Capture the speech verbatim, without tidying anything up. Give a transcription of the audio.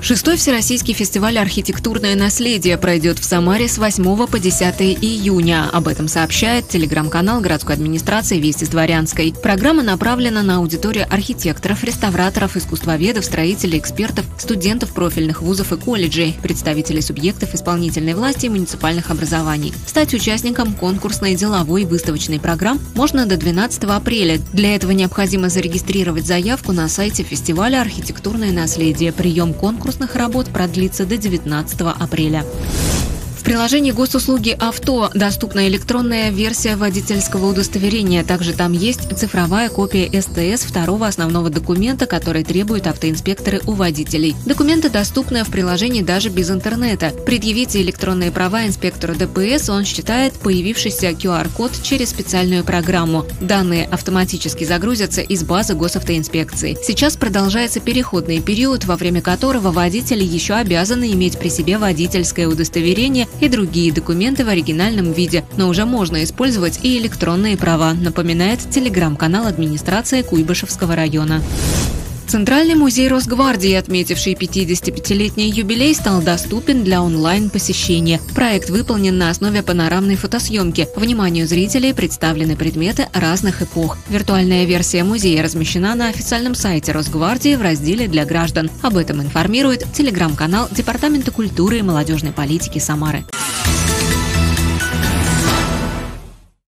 Шестой Всероссийский фестиваль «Архитектурное наследие» пройдет в Самаре с восьмого по десятое июня. Об этом сообщает телеграм-канал городской администрации «Вести с Дворянской». Программа направлена на аудиторию архитекторов, реставраторов, искусствоведов, строителей, экспертов, студентов профильных вузов и колледжей, представителей субъектов исполнительной власти и муниципальных образований. Стать участником конкурсной, деловой и выставочной программ можно до двенадцатого апреля. Для этого необходимо зарегистрировать заявку на сайте фестиваля «Архитектурное наследие». Прием конкурсных работ продлится до девятнадцатого апреля. В приложении госуслуги «Авто» доступна электронная версия водительского удостоверения. Также там есть цифровая копия эс тэ эс второго основного документа, который требуют автоинспекторы у водителей. Документы доступны в приложении даже без интернета. Предъявите электронные права инспектору дэ пэ эс, он считает появившийся ку ар код через специальную программу. Данные автоматически загрузятся из базы госавтоинспекции. Сейчас продолжается переходный период, во время которого водители еще обязаны иметь при себе водительское удостоверение и другие документы в оригинальном виде, но уже можно использовать и электронные права, напоминает телеграм-канал администрации Куйбышевского района. Центральный музей Росгвардии, отметивший пятидесятипятилетний юбилей, стал доступен для онлайн-посещения. Проект выполнен на основе панорамной фотосъемки. Вниманию зрителей представлены предметы разных эпох. Виртуальная версия музея размещена на официальном сайте Росгвардии в разделе «Для граждан». Об этом информирует телеграм-канал Департамента культуры и молодежной политики Самары.